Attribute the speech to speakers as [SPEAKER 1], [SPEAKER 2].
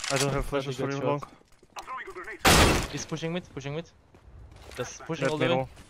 [SPEAKER 1] I don't have flashes for
[SPEAKER 2] good
[SPEAKER 1] you
[SPEAKER 2] shot.
[SPEAKER 1] long.
[SPEAKER 2] He's pushing mid, pushing mid. Just pushing
[SPEAKER 1] Left
[SPEAKER 2] all the way.
[SPEAKER 1] middle.